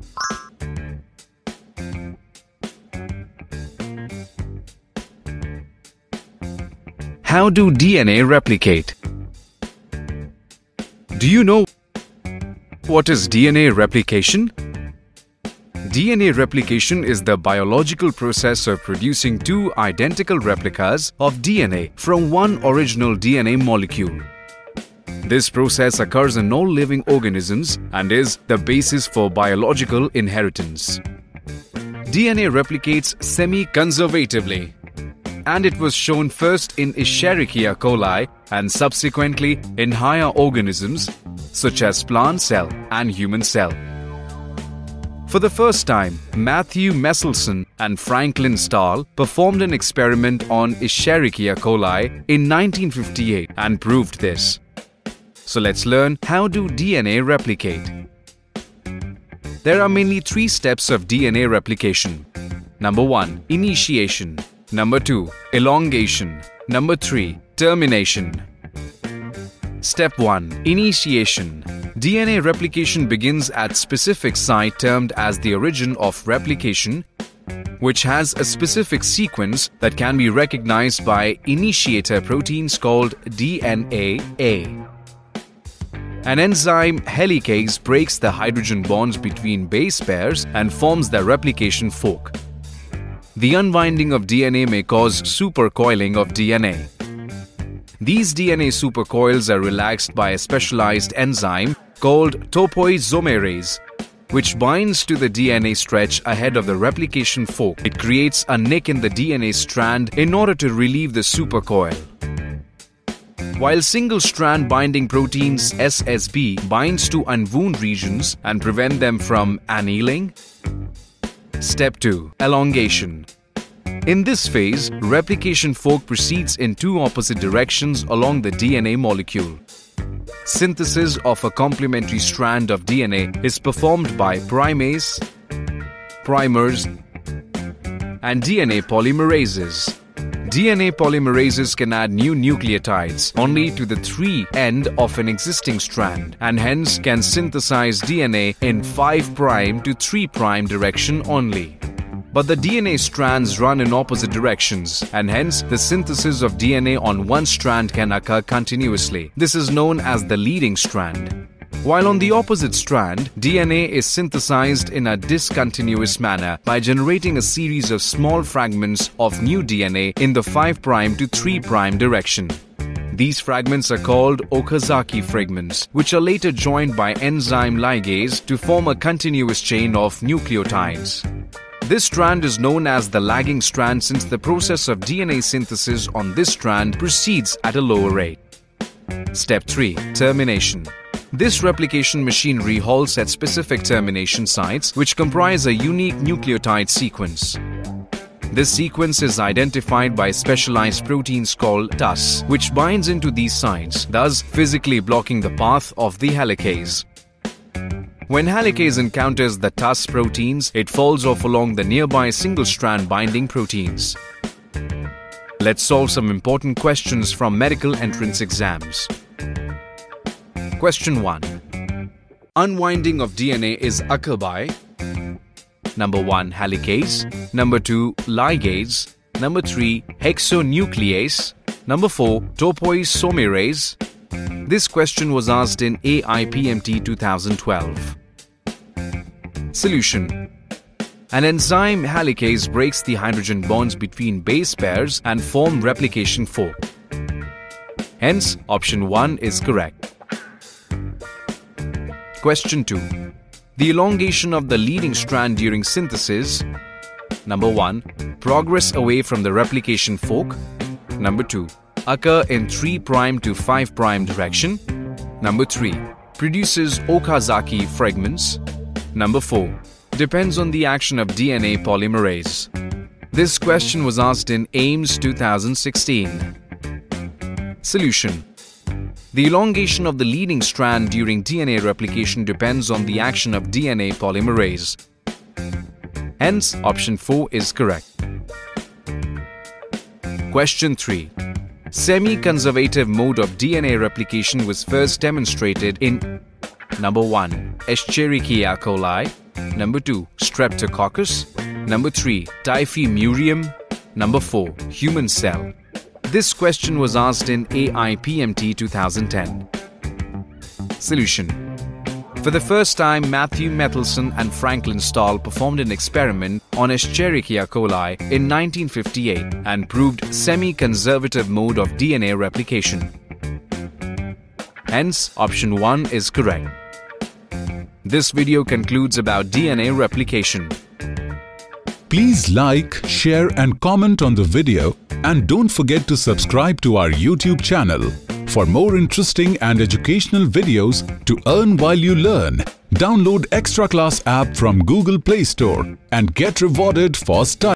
How do DNA replicate? Do you know what is DNA replication? DNA replication is the biological process of producing two identical replicas of DNA from one original DNA molecule. This process occurs in all living organisms and is the basis for biological inheritance. DNA replicates semi-conservatively, and it was shown first in Escherichia coli and subsequently in higher organisms such as plant cell and human cell. For the first time, Matthew Meselson and Franklin Stahl performed an experiment on Escherichia coli in 1958 and proved this. So let's learn how do DNA replicate. There are mainly three steps of DNA replication. Number 1, initiation. Number 2, elongation. Number 3, termination. Step 1, initiation. DNA replication begins at specific site termed as the origin of replication, which has a specific sequence that can be recognized by initiator proteins called DNA-A. An enzyme helicase breaks the hydrogen bonds between base pairs and forms the replication fork. The unwinding of DNA may cause supercoiling of DNA. These DNA supercoils are relaxed by a specialized enzyme called topoisomerase, which binds to the DNA stretch ahead of the replication fork. It creates a nick in the DNA strand in order to relieve the supercoil. While single-strand binding proteins SSB binds to unwound regions and prevent them from annealing. Step 2. Elongation. In this phase, replication fork proceeds in two opposite directions along the DNA molecule. Synthesis of a complementary strand of DNA is performed by primase, primers, and DNA polymerases. DNA polymerases can add new nucleotides only to the 3 end of an existing strand and hence can synthesize DNA in 5' to 3' direction only. But the DNA strands run in opposite directions and hence the synthesis of DNA on one strand can occur continuously. This is known as the leading strand. While on the opposite strand, DNA is synthesized in a discontinuous manner by generating a series of small fragments of new DNA in the 5' to 3' direction. These fragments are called Okazaki fragments, which are later joined by enzyme ligase to form a continuous chain of nucleotides. This strand is known as the lagging strand since the process of DNA synthesis on this strand proceeds at a lower rate. Step 3. Termination. This replication machinery halts at specific termination sites which comprise a unique nucleotide sequence. This sequence is identified by specialized proteins called TUS, which binds into these sites, thus physically blocking the path of the helicase. When helicase encounters the TUS proteins, it falls off along the nearby single-strand binding proteins. Let's solve some important questions from medical entrance exams. Question 1. Unwinding of DNA is occur by Number 1, helicase. Number 2, ligase. Number 3, hexonuclease. Number 4, topoisomerase. This question was asked in AIPMT 2012. Solution. An enzyme helicase breaks the hydrogen bonds between base pairs and form replication fork. Hence, option 1 is correct. Question 2. The elongation of the leading strand during synthesis. Number 1. Progress away from the replication fork. Number 2. Occur in 3' to 5' direction. Number 3. Produces Okazaki fragments. Number 4. Depends on the action of DNA polymerase. This question was asked in AIMS 2016. Solution. The elongation of the leading strand during DNA replication depends on the action of DNA polymerase. Hence, option 4 is correct. Question 3. Semi-conservative mode of DNA replication was first demonstrated in Number 1. Escherichia coli. Number 2, Streptococcus. Number 3, Typhimurium. Number 4, human cell. This question was asked in AIPMT 2010. Solution. For the first time, Matthew Metelson and Franklin Stahl performed an experiment on Escherichia coli in 1958 and proved semi-conservative mode of DNA replication. Hence, option 1 is correct. This video concludes about DNA replication. Please like, share and comment on the video, and don't forget to subscribe to our YouTube channel. For more interesting and educational videos to earn while you learn, download Extraclass app from Google Play Store and get rewarded for studying.